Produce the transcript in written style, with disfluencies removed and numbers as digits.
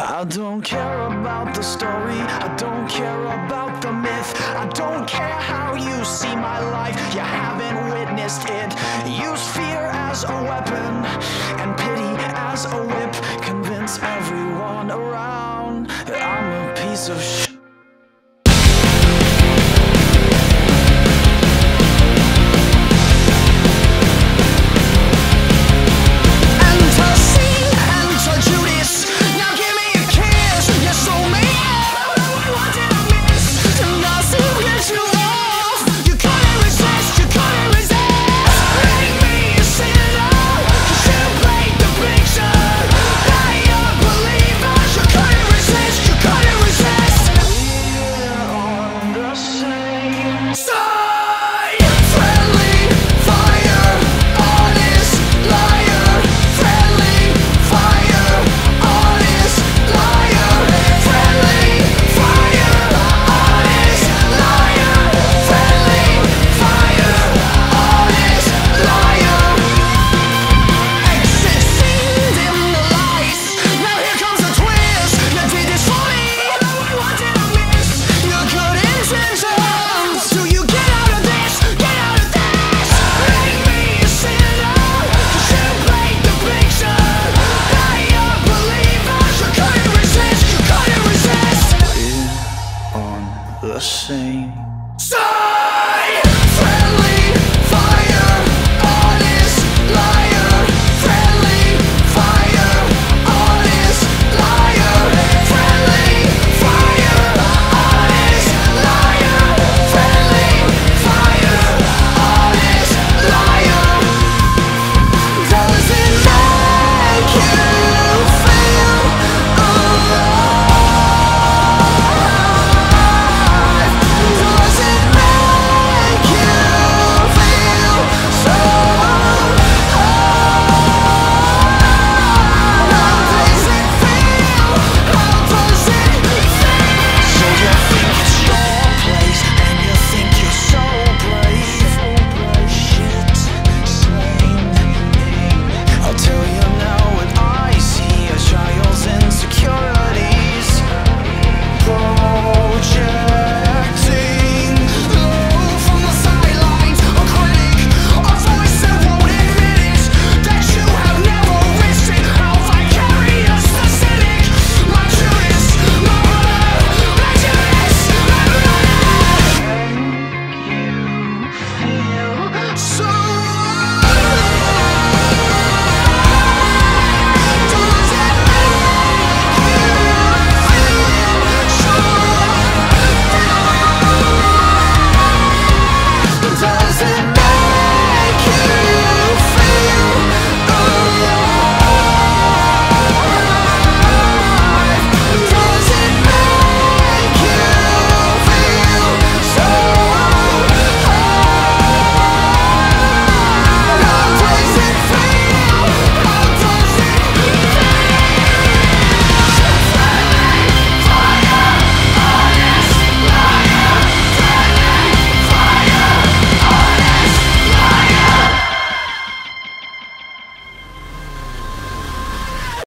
I don't care about the story, I don't care about the myth, I don't care how you see my life, you haven't witnessed it. Use fear as a weapon and pity as a whip. Convince everyone around that I'm a piece of shit. The same.